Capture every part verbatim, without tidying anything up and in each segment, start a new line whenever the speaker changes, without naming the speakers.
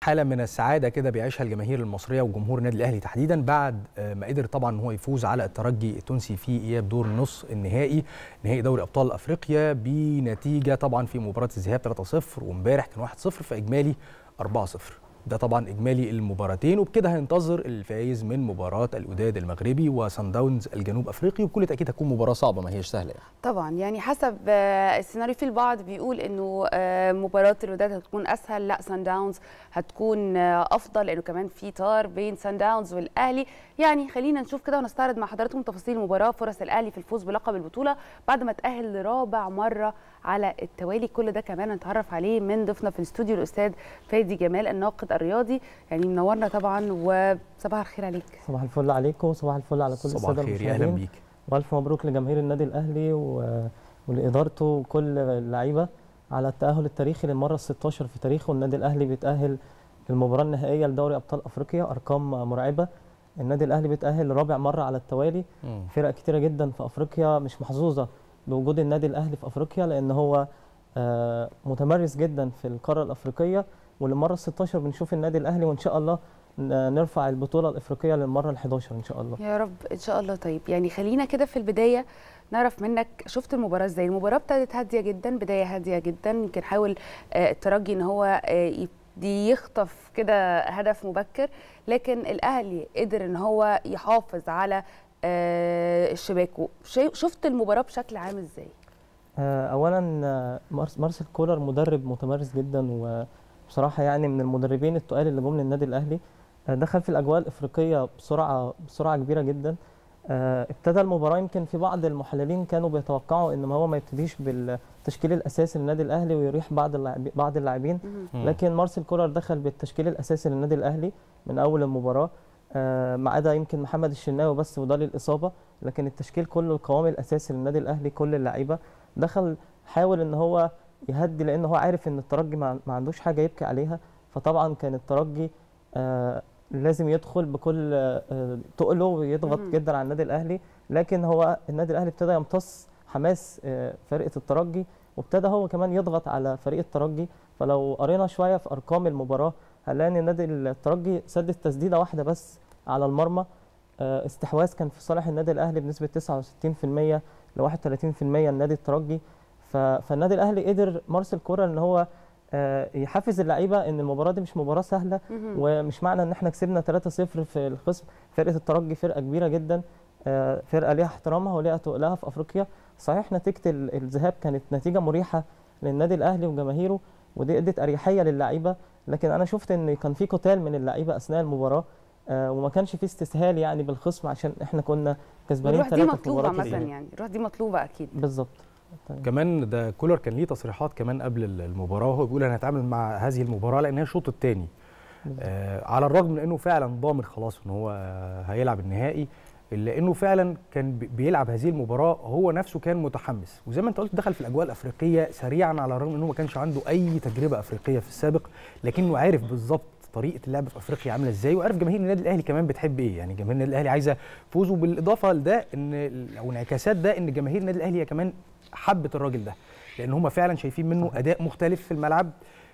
حاله من السعاده كده بيعيشها الجماهير المصريه وجمهور النادي الاهلي تحديدا بعد ما قدر طبعا ان هو يفوز على الترجي التونسي في اياب دور نص النهائي نهائي دوري ابطال افريقيا بنتيجه طبعا في مباراه الذهاب ثلاثة صفر وامبارح كان واحد صفر فاجمالي أربعة صفر. ده طبعا اجمالي المباراتين، وبكده هينتظر الفائز من مباراه الوداد المغربي وصن داونز الجنوب افريقي، وبكل تاكيد هتكون مباراه صعبه ما هيش سهله يعني.
طبعا يعني حسب السيناريو، في البعض بيقول انه مباراه الوداد هتكون اسهل، لا صن داونز هتكون افضل لانه كمان في طار بين صن داونز والاهلي. يعني خلينا نشوف كده ونستعرض مع حضراتكم تفاصيل المباراه، فرص الاهلي في الفوز بلقب البطوله بعد ما تاهل لرابع مره على التوالي. كل ده كمان نتعرف عليه من ضيفنا في الاستوديو الاستاذ فادي جمال الناقد الرياضي، يعني منورنا طبعا وصباح الخير عليك.
صباح الفل عليكم وصباح الفل على كل الساده المشاهدين.
صباح الخير، اهلا بيك.
والف مبروك لجماهير النادي الاهلي ولادارته وكل اللعيبه على التاهل التاريخي للمره الستاشر في تاريخه. النادي الاهلي بيتاهل للمباراه النهائيه لدوري ابطال افريقيا، ارقام مرعبه. النادي الاهلي بيتاهل لرابع مره على التوالي. م. فرق كتيره جدا في افريقيا مش محظوظه بوجود النادي الاهلي في افريقيا، لان هو متمرس جدا في القاره الافريقيه، وللمره الستاشر بنشوف النادي الاهلي، وان شاء الله نرفع البطوله الافريقيه للمره الحداشر ان شاء الله
يا رب ان شاء الله. طيب يعني خلينا كده في البدايه نعرف منك، شفت المباراه ازاي؟ المباراه ابتدت هاديه جدا، بدايه هاديه جدا، يمكن حاول الترجي ان هو يخطف كده هدف مبكر، لكن الاهلي قدر ان هو يحافظ على الشباك. شفت المباراه بشكل عام ازاي؟
اولا مارسيل كولر مدرب متمرس جدا، وبصراحه يعني من المدربين التقال اللي جم للنادي الاهلي. دخل في الاجواء الافريقيه بسرعه بسرعه كبيره جدا. ابتدى المباراه، يمكن في بعض المحللين كانوا بيتوقعوا ان هو ما يبتديش بالتشكيل الاساسي للنادي الاهلي ويريح بعض بعض اللاعبين، لكن مارسيل كولر دخل بالتشكيل الاساسي للنادي الاهلي من اول المباراه، ما عدا يمكن محمد الشناوي بس وده للاصابه، لكن التشكيل كله القوام الاساسي للنادي الاهلي كل اللعيبه. دخل حاول ان هو يهدي، لان هو عارف ان الترجي ما عندوش حاجه يبكي عليها، فطبعا كان الترجي آه لازم يدخل بكل آه تقله ويضغط جدا على النادي الاهلي، لكن هو النادي الاهلي ابتدى يمتص حماس آه فرقه الترجي، وابتدى هو كمان يضغط على فريق الترجي. فلو قرينا شويه في ارقام المباراه هنلاقي ان النادي الترجي سدد تسديده واحده بس على المرمى. آه استحواذ كان في صالح النادي الاهلي بنسبه تسعة وستين بالمية ل واحد وثلاثين بالمية النادي الترجي. فالنادي الاهلي قدر مارسيل كولر ان هو يحفز اللعيبه ان المباراه دي مش مباراه سهله، ومش معنى ان احنا كسبنا ثلاثة صفر في الخصم. فرقه الترجي فرقه كبيره جدا، فرقه ليها احترامها وليها تقلها في افريقيا. صحيح نتيجه الذهاب كانت نتيجه مريحه للنادي الاهلي وجماهيره، ودي ادت اريحيه للعيبه، لكن انا شفت ان كان في قتال من اللعيبه اثناء المباراه، وما كانش في استسهال يعني بالخصم عشان احنا كنا كسبانين ثلاثه
في المباراه. الروح دي مطلوبه مثلا، يعني الروح دي مطلوبه اكيد.
بالظبط.
طيب. كمان ده كولر كان ليه تصريحات كمان قبل المباراه وهو بيقول انا هتعامل مع هذه المباراه لان هي الشوط الثاني، آه على الرغم من انه فعلا ضامن خلاص ان هو هيلعب النهائي، الا انه فعلا كان بيلعب هذه المباراه هو نفسه كان متحمس، وزي ما انت قلت دخل في الاجواء الافريقيه سريعا على الرغم انه ما كانش عنده اي تجربه افريقيه في السابق، لكنه عارف بالظبط طريقه اللعب في افريقيا عامله ازاي، وعارف جماهير النادي الاهلي كمان بتحب ايه. يعني جماهير النادي الاهلي عايزه فوز، وبالاضافه لده ان او انعكاسات ده ان جماهير النادي الاهلي كمان حبت الراجل ده، لان هم فعلا شايفين منه اداء مختلف في الملعب.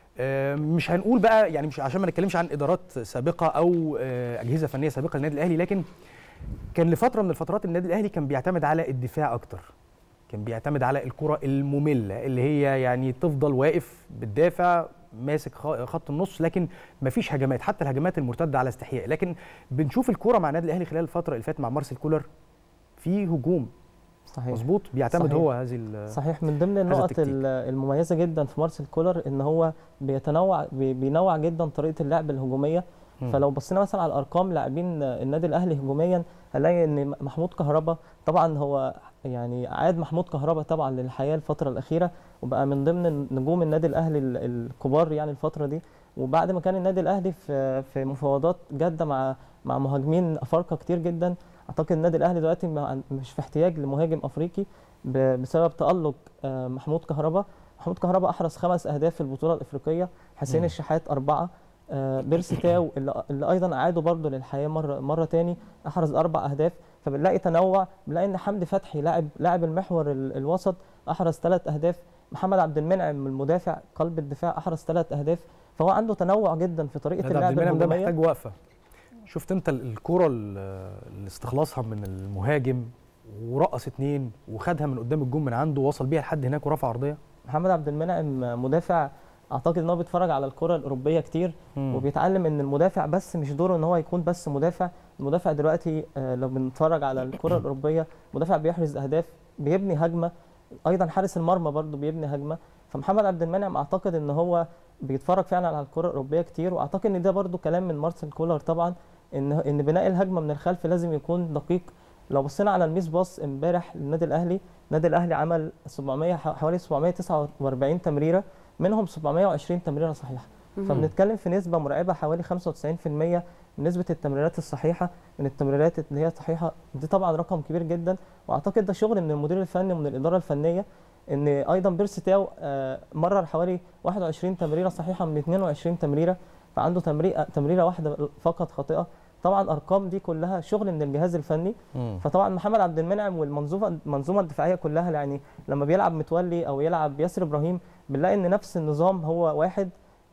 مش هنقول بقى يعني مش عشان ما نتكلمش عن ادارات سابقه او اجهزه فنيه سابقه للنادي الاهلي، لكن كان لفتره من الفترات النادي الاهلي كان بيعتمد على الدفاع اكتر، كان بيعتمد على الكره الممله اللي هي يعني تفضل واقف بتدافع ماسك خط النص، لكن مفيش هجمات، حتى الهجمات المرتده على استحياء. لكن بنشوف الكره مع النادي الاهلي خلال الفتره اللي فاتت مع مارسيل كولر في هجوم.
صحيح.
مظبوط، بيعتمد
صحيح.
هو هذه
صحيح. من ضمن النقط المميزه جدا في مارسيل كولر ان هو بيتنوع بينوع جدا طريقه اللعب الهجوميه. م. فلو بصينا مثلا على ارقام لاعبين النادي الاهلي هجوميا هنلاقي ان محمود كهربا طبعا هو يعني عاد محمود كهربا طبعا للحياه الفتره الاخيره، وبقى من ضمن نجوم النادي الاهلي الكبار يعني الفتره دي. وبعد ما كان النادي الاهلي في في مفاوضات جاده مع مع مهاجمين افارقه كتير جدا، اعتقد النادي الاهلي دلوقتي مش في احتياج لمهاجم افريقي بسبب تالق محمود كهربا. محمود كهربا احرز خمس اهداف في البطوله الافريقيه، حسين الشحات اربعه، بيرسي تاو اللي, اللي ايضا اعادوا برضه للحياه مره مره ثاني احرز اربع اهداف. فبنلاقي تنوع، بنلاقي ان حمدي فتحي لاعب لاعب المحور الوسط احرز ثلاث اهداف، محمد عبد المنعم المدافع قلب الدفاع احرز ثلاث اهداف. فهو عنده تنوع جدا في طريقه اللعب
ده
الهجوميه.
محتاج وقفه. شفت انت الكره اللي استخلصها من المهاجم ورقص اتنين وخدها من قدام الجون من عنده ووصل بيها لحد هناك ورفع عرضيه.
محمد عبد المنعم مدافع اعتقد ان هو بيتفرج على الكره الاوروبيه كتير مم. وبيتعلم ان المدافع بس مش دوره ان هو يكون بس مدافع. المدافع دلوقتي لو بنتفرج على الكره الاوروبيه مدافع بيحرز اهداف، بيبني هجمه، ايضا حارس المرمى برضه بيبني هجمه. فمحمد عبد المنعم اعتقد ان هو بيتفرج فعلا على الكره الاوروبيه كتير، واعتقد ان ده برضه كلام من مارسيل كولر طبعا ان ان بناء الهجمه من الخلف لازم يكون دقيق. لو بصينا على الميس باص امبارح للنادي الاهلي، النادي الاهلي عمل سبعمية حوالي سبعمية وتسعة وأربعين تمريره، منهم سبعمية وعشرين تمريره صحيحه. فبنتكلم في نسبه مرعبه حوالي خمسة وتسعين بالمية من نسبه التمريرات الصحيحه من التمريرات اللي هي صحيحه. دي طبعا رقم كبير جدا، واعتقد ده شغل من المدير الفني ومن الاداره الفنيه. ان ايضا بيرسي تاو مرر حوالي واحد وعشرين تمريره صحيحه من اثنين وعشرين تمريره، فعنده تمريره تمريره واحده فقط خاطئه. طبعا ارقام دي كلها شغل من الجهاز الفني. مم. فطبعا محمد عبد المنعم والمنظومه المنظومه الدفاعيه كلها، يعني لما بيلعب متولي او يلعب ياسر ابراهيم بنلاقي ان نفس النظام هو واحد.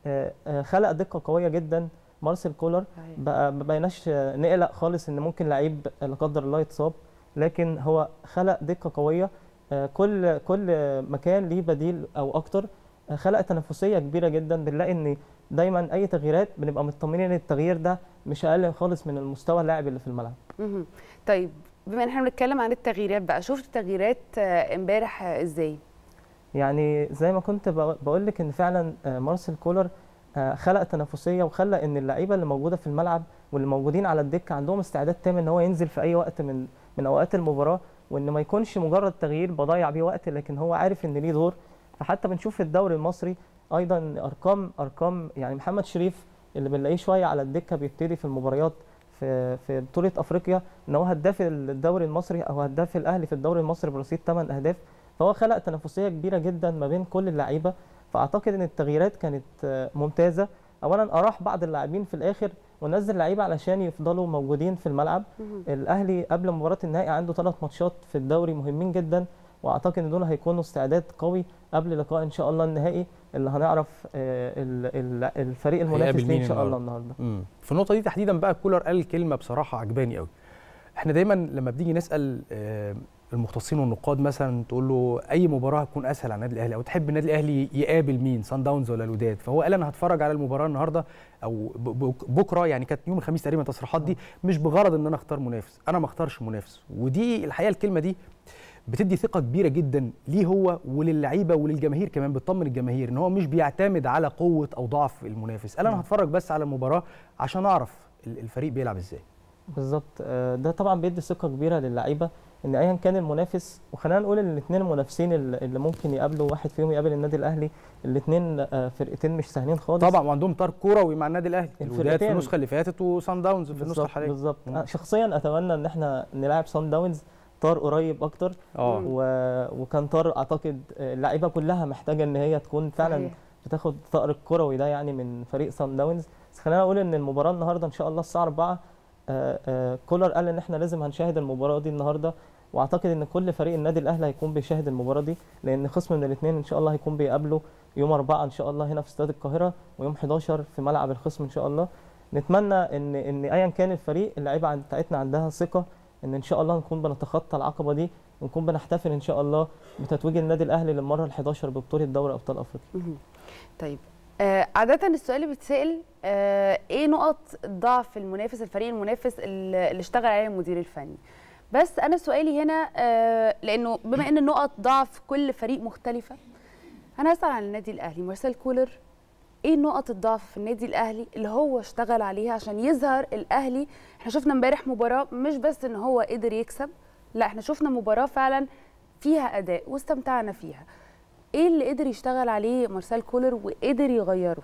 خلق دقه قويه جدا مارسيل كولر، بقى ما بقيناش نقلق خالص ان ممكن لعيب لا قدر الله يتصاب، لكن هو خلق دقه قويه. كل كل مكان ليه بديل او اكتر، خلق تنافسيه كبيره جدا. بنلاقي ان دايما اي تغييرات بنبقى مطمنين ان التغيير ده مش اقل خالص من المستوى اللاعب اللي في الملعب.
طيب بما ان احنا بنتكلم عن التغييرات بقى، شفت التغييرات امبارح ازاي؟
يعني زي ما كنت بقول لك ان فعلا مارسيل كولر خلق تنافسيه، وخلى ان اللعيبه اللي موجوده في الملعب واللي موجودين على الدكه عندهم استعداد تام ان هو ينزل في اي وقت من من اوقات المباراه، وان ما يكونش مجرد تغيير بضيع بيه وقت، لكن هو عارف ان ليه دور. فحتى بنشوف في الدوري المصري ايضا ارقام ارقام يعني محمد شريف اللي بنلاقيه شويه على الدكه بيبتدي في المباريات في في بطوله افريقيا، ان هو هداف الدوري المصري او هداف الاهلي في الدوري المصري برصيد ثمانية اهداف. فهو خلق تنافسيه كبيره جدا ما بين كل اللعيبه. فاعتقد ان التغييرات كانت ممتازه. اولا اراح بعض اللاعبين في الاخر ونزل لعيبه علشان يفضلوا موجودين في الملعب. الاهلي قبل مباراه النهائي عنده ثلاث ماتشات في الدوري مهمين جدا، واعتقد ان دول هيكونوا استعداد قوي قبل لقاء ان شاء الله النهائي اللي هنعرف الفريق المنافس ليه ان شاء الله النهارده.
في النقطه دي تحديدا بقى كولر قال كلمه بصراحه عجباني قوي. احنا دايما لما بنيجي نسال المختصين والنقاد مثلا تقول له اي مباراه هتكون اسهل على النادي الاهلي او تحب النادي الاهلي يقابل مين، سان داونز ولا الوداد؟ فهو قال انا هتفرج على المباراه النهارده او بكره، يعني كانت يوم الخميس تقريبا التصريحات دي، مش بغرض ان انا اختار منافس، انا ما اختارش منافس. ودي الحقيقه الكلمه دي بتدي ثقه كبيره جدا ليه هو وللعيبه وللجماهير كمان، بتطمن الجماهير ان هو مش بيعتمد على قوه او ضعف المنافس. قال انا هتفرج بس على المباراه عشان اعرف الفريق بيلعب ازاي.
بالظبط، ده طبعا بيدي ثقه كبيره للعيبه ان ايا كان المنافس. وخلينا نقول ان الاثنين المنافسين اللي ممكن يقابلوا واحد فيهم يقابل النادي الاهلي، الاثنين فرقتين مش سهلين خالص
طبعا، وعندهم طار كوروي مع النادي الاهلي، الوداد في النسخه اللي فاتت وسان داونز في النسخه الحاليه.
بالظبط. شخصيا اتمنى ان احنا نلعب سان داونز طار قريب اكتر.
اه
و... وكان طار اعتقد اللعيبه كلها محتاجه ان هي تكون فعلا صحيح. بتاخد الطار الكروي ده يعني من فريق سان داونز. بس خلينا نقول ان المباراه النهارده ان شاء الله الساعه أربعة. آآ آآ كولر قال ان احنا لازم هنشاهد المباراه دي النهارده، واعتقد ان كل فريق النادي الاهلي هيكون بيشاهد المباراه دي، لان خصم من الاثنين ان شاء الله هيكون بيقابله يوم أربعة ان شاء الله هنا في استاد القاهره، ويوم حداشر في ملعب الخصم ان شاء الله. نتمنى ان ان ايا كان الفريق اللعيبه بتاعتنا عندها ثقه ان ان شاء الله نكون بنتخطى العقبه دي، ونكون بنحتفل ان شاء الله بتتويج النادي الاهلي للمره الحداشر ببطوله دوري ابطال افريقيا.
طيب آه عاده السؤال اللي بيتسال آه ايه نقط ضعف المنافس، الفريق المنافس اللي اشتغل عليه المدير الفني؟ بس انا سؤالي هنا آه لانه بما ان نقط ضعف كل فريق مختلفه، انا هسال عن النادي الاهلي. مارسيل كولر ايه نقط الضعف في النادي الاهلي اللي هو اشتغل عليها عشان يظهر الاهلي؟ احنا شفنا امبارح مباراه مش بس ان هو قدر يكسب، لا احنا شفنا مباراه فعلا فيها اداء واستمتعنا فيها. ايه اللي قدر يشتغل عليه مارسيل كولر وقدر يغيره؟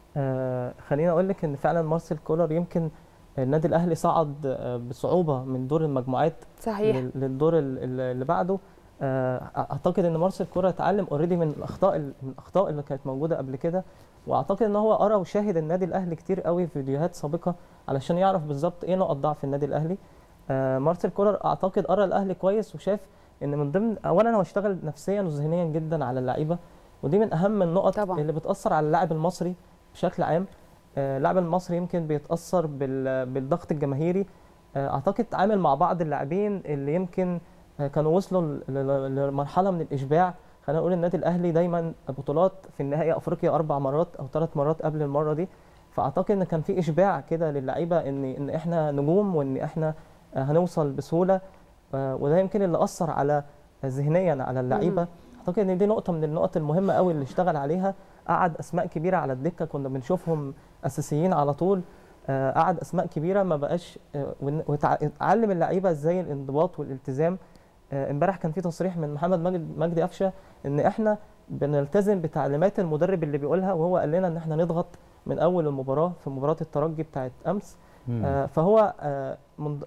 آه خليني اقول لك ان فعلا مارسيل كولر يمكن النادي الاهلي صعد بصعوبه من دور المجموعات
صحيح
للدور اللي بعده. اعتقد ان مارسيل كولر اتعلم اوريدي من الاخطاء من الاخطاء اللي كانت موجوده قبل كده، واعتقد ان هو قرا وشاهد النادي الاهلي كتير قوي في فيديوهات سابقه علشان يعرف بالظبط ايه نقط ضعف النادي الاهلي. مارسيل كولر اعتقد قرا الاهلي كويس وشاف ان من ضمن اولا هو اشتغل نفسيا وذهنيا جدا على اللعيبه، ودي من اهم النقط طبعا اللي بتاثر على اللاعب المصري بشكل عام اللاعب المصري يمكن بيتاثر بالضغط الجماهيري. اعتقد تعامل مع بعض اللاعبين اللي يمكن كانوا وصلوا لمرحله من الاشباع. خلينا نقول النادي الاهلي دايما بطولات في النهائي افريقيا اربع مرات او ثلاث مرات قبل المره دي، فاعتقد ان كان في اشباع كده للعيبه ان ان احنا نجوم وان احنا هنوصل بسهوله، وده يمكن اللي اثر على ذهنيا على اللعيبه. اعتقد ان دي نقطه من النقط المهمه قوي اللي اشتغل عليها. قعد اسماء كبيره على الدكه كنا بنشوفهم اساسيين على طول، قعد اسماء كبيره ما بقاش، وتعلم اللعيبه ازاي الانضباط والالتزام. امبارح كان في تصريح من محمد مجد مجدي قفشه ان احنا بنلتزم بتعليمات المدرب اللي بيقولها، وهو قال لنا ان احنا نضغط من اول المباراه في مباراه الترجي بتاعت امس. آه فهو آه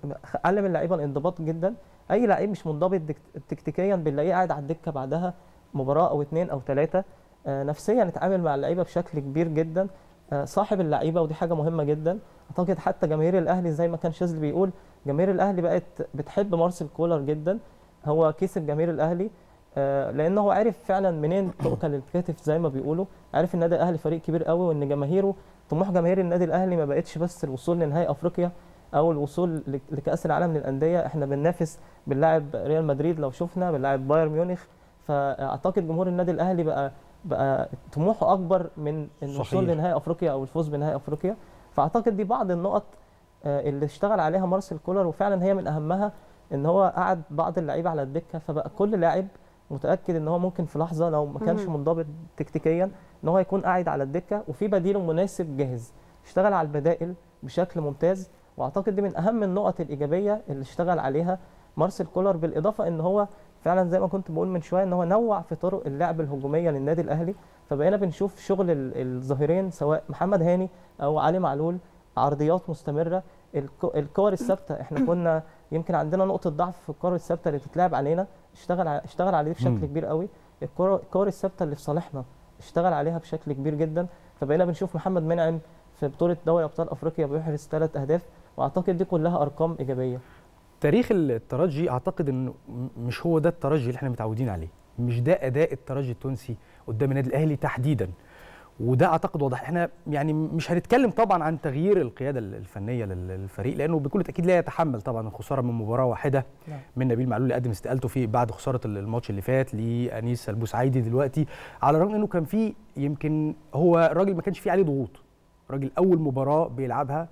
علم اللعيبه الانضباط جدا. اي لعيب مش منضبط تكتيكيا بنلاقيه قاعد على الدكه بعدها مباراه او اثنين او ثلاثه. آه نفسيا اتعامل مع اللعيبه بشكل كبير جدا، آه صاحب اللعيبه، ودي حاجه مهمه جدا. اعتقد حتى جماهير الاهلي زي ما كان شاذلي بيقول، جماهير الاهلي بقت بتحب مارسيل كولر جدا. هو كسب جماهير الاهلي آه لانه هو عارف فعلا منين تؤكل الكتف زي ما بيقولوا، عارف النادي الاهلي فريق كبير قوي، وان جماهيره طموح جماهير النادي الاهلي ما بقتش بس الوصول لنهائي افريقيا او الوصول لكاس العالم للانديه. احنا بننافس بنلاعب ريال مدريد لو شفنا، بنلاعب بايرن ميونخ. فاعتقد جمهور النادي الاهلي بقى بقى طموحه اكبر من الوصول لنهائي افريقيا او الفوز بنهائي افريقيا. فاعتقد دي بعض النقط اللي اشتغل عليها مارسيل كولر، وفعلا هي من اهمها ان هو قعد بعض اللعيبه على الدكه، فبقى كل لاعب متاكد ان هو ممكن في لحظه لو ما كانش منضبط تكتيكيا ان هو يكون قاعد على الدكه وفي بديله مناسب جاهز. اشتغل على البدائل بشكل ممتاز، واعتقد دي من اهم النقط الايجابيه اللي اشتغل عليها مارسيل كولر. بالاضافه ان هو فعلا زي ما كنت بقول من شويه ان هو نوع في طرق اللعب الهجوميه للنادي الاهلي، فبقينا بنشوف شغل الظهيرين سواء محمد هاني او علي معلول، عرضيات مستمره، الكور الثابته. احنا كنا يمكن عندنا نقطه ضعف في الكور الثابته اللي بتتلعب علينا، اشتغل اشتغل عليه بشكل م. كبير قوي. الكور الثابته اللي في صالحنا اشتغل عليها بشكل كبير جدا، فبقينا بنشوف محمد منعم في بطوله دوري ابطال افريقيا بيحرز ثلاث اهداف، واعتقد دي كلها ارقام ايجابيه.
تاريخ الترجي اعتقد انه مش هو ده الترجي اللي احنا متعودين عليه، مش ده اداء الترجي التونسي قدام النادي الاهلي تحديدا، وده اعتقد واضح. احنا يعني مش هنتكلم طبعا عن تغيير القياده الفنيه للفريق، لانه بكل تاكيد لا يتحمل طبعا الخساره من مباراه واحده لا. من نبيل معلول اللي قدم استقالته فيه بعد خساره الماتش اللي فات لانيس البوسعيدي دلوقتي، على الرغم انه كان فيه يمكن هو الراجل ما كانش فيه عليه ضغوط، راجل اول مباراه بيلعبها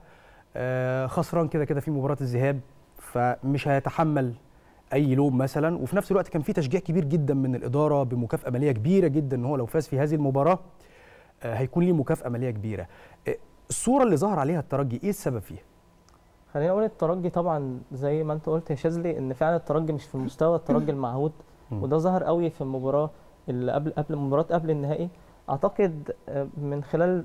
آه خسران كده كده في مباراه الذهاب، فمش هيتحمل اي لوم مثلا. وفي نفس الوقت كان في تشجيع كبير جدا من الاداره بمكافاه ماليه كبيره جدا ان هو لو فاز في هذه المباراه هيكون ليه مكافاه ماليه كبيره. الصوره اللي ظهر عليها الترجي ايه السبب فيها؟
خلينا نقول الترجي طبعا زي ما انت قلت يا شاذلي ان فعلا الترجي مش في مستوى الترجي المعهود، وده ظهر قوي في المباراه اللي قبل قبل مباراه قبل النهائي. اعتقد من خلال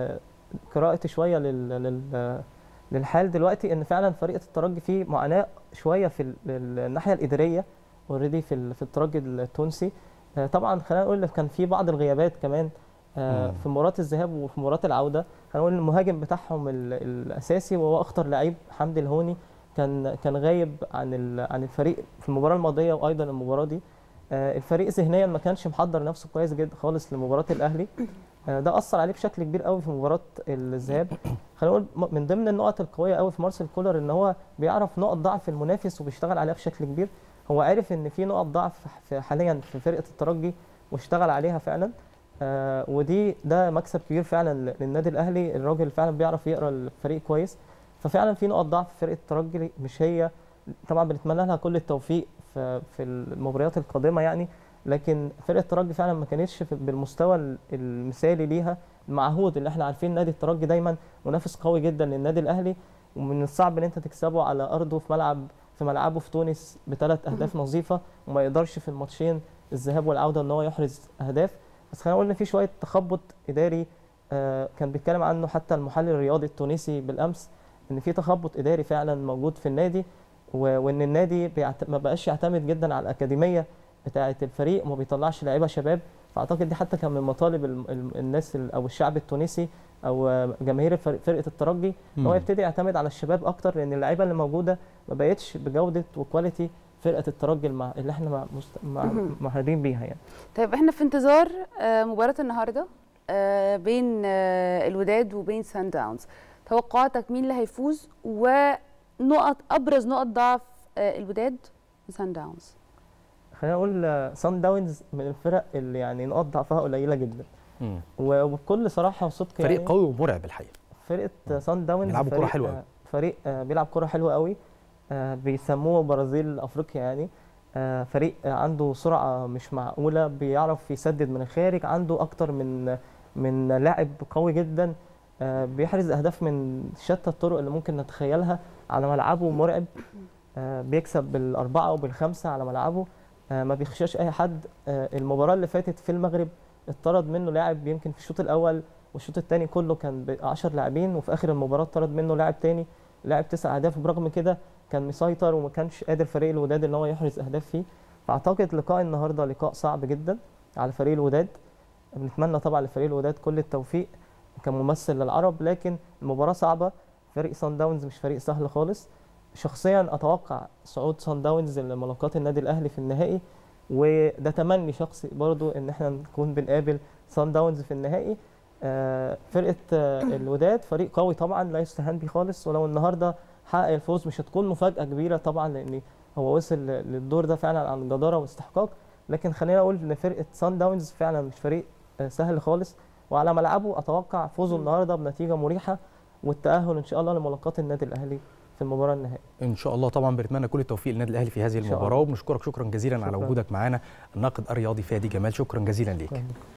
قراءتي شويه لل للحال دلوقتي ان فعلا فريق الترجي فيه معاناه شويه في الناحيه الاداريه اوريدي في في الترجي التونسي. طبعا خلينا نقول كان في بعض الغيابات كمان في مباراه الذهاب وفي مباراه العوده. خلينا نقول المهاجم بتاعهم الاساسي وهو اخطر لعيب حمدي الهوني كان كان غايب عن عن الفريق في المباراه الماضيه وايضا المباراه دي. الفريق ذهنيا ما كانش محضر نفسه كويس جدا خالص لمباراه الاهلي، ده اثر عليه بشكل كبير قوي في مباراه الذهاب. خلينا نقول من ضمن النقط القويه قوي في مارسيل كولر ان هو بيعرف نقط ضعف المنافس وبيشتغل عليها بشكل كبير. هو عارف ان في نقط ضعف في حاليا في فرقه الترجي واشتغل عليها فعلا، آه ودي ده مكسب كبير فعلا للنادي الاهلي. الراجل فعلا بيعرف يقرا الفريق كويس، ففعلا في نقط ضعف في فرقه الترجي مش هي طبعا بنتمنى لها كل التوفيق في في المباريات القادمه يعني، لكن فرقه الترجي فعلا ما كانتش بالمستوى المثالي ليها المعهود اللي احنا عارفين. نادي الترجي دايما منافس قوي جدا للنادي الاهلي، ومن الصعب ان انت تكسبه على ارضه في ملعب في ملعبه في تونس بثلاث اهداف نظيفه، وما يقدرش في الماتشين الذهاب والعوده ان هو يحرز اهداف. بس خلينا نقول ان في شويه تخبط اداري آه كان بيتكلم عنه حتى المحلل الرياضي التونسي بالامس، ان في تخبط اداري فعلا موجود في النادي، وان النادي ما بقاش يعتمد جدا على الاكاديميه بتاعه الفريق وما بيطلعش لعيبه شباب. فاعتقد دي حتى كان من مطالب الناس او الشعب التونسي او جماهير فرقه الترجي ان هو يبتدي يعتمد على الشباب اكتر، لان اللعيبه اللي موجوده ما بقتش بجوده وكواليتي فرقه الترجي اللي احنا معهودين بيها يعني.
طيب احنا في انتظار مباراه النهارده آه، بين آه، الوداد وبين سان داونز، توقعاتك مين اللي هيفوز ونقط ابرز نقط ضعف آه، الوداد وسان داونز؟
خلينا نقول سان داونز من الفرق اللي يعني نقاط ضعفها قليله جدا،
مم.
وبكل صراحه وصدق
فريق
يعني
قوي ومرعب الحقيقه.
فرقه سان داونز
بيلعبوا كوره
فريق
حلوه قوي.
فريق آه، بيلعب كوره حلوه قوي، آه، بيسموه برازيل افريقيا يعني. آه، فريق آه، عنده سرعه مش معقوله، بيعرف يسدد من الخارج، عنده اكتر من من لاعب قوي جدا، آه، بيحرز اهداف من شتى الطرق اللي ممكن نتخيلها على ملعبه، مرعب. آه، بيكسب بالاربعه وبالخمسه على ملعبه، آه، ما بيخشاش اي حد. آه، المباراه اللي فاتت في المغرب اتطرد منه لاعب يمكن في الشوط الاول، والشوط الثاني كله كان ب عشرة لاعبين، وفي اخر المباراه اتطرد منه لاعب ثاني، لاعب تسع اهداف. برغم كده كان مسيطر وما كانش قادر فريق الوداد ان هو يحرز اهداف فيه. فاعتقد لقاء النهارده لقاء صعب جدا على فريق الوداد. بنتمنى طبعا لفريق الوداد كل التوفيق كممثل للعرب، لكن المباراه صعبه. فريق سان داونز مش فريق سهل خالص. شخصيا اتوقع صعود سان داونز لملاقات النادي الاهلي في النهائي، وده تمني شخصي برضو ان احنا نكون بنقابل سان داونز في النهائي. آه، فرقه آه، الوداد فريق قوي طبعا لا يستهان به خالص، ولو النهارده حقق الفوز مش هتكون مفاجاه كبيره طبعا، لان هو وصل للدور ده فعلا عن جداره واستحقاق. لكن خلينا اقول ان فرقه سان داونز فعلا مش فريق آه، سهل خالص، وعلى ملعبه اتوقع فوزه النهارده بنتيجه مريحه، والتاهل ان شاء الله لملاقات النادي الاهلي في المباراه النهائيه.
ان شاء الله طبعا بنتمنى كل التوفيق للنادي الاهلي في هذه المباراه، وبنشكرك شكرا جزيلا
شكرا.
على وجودك معنا الناقد الرياضي فادي جمال، شكرا جزيلا ليك.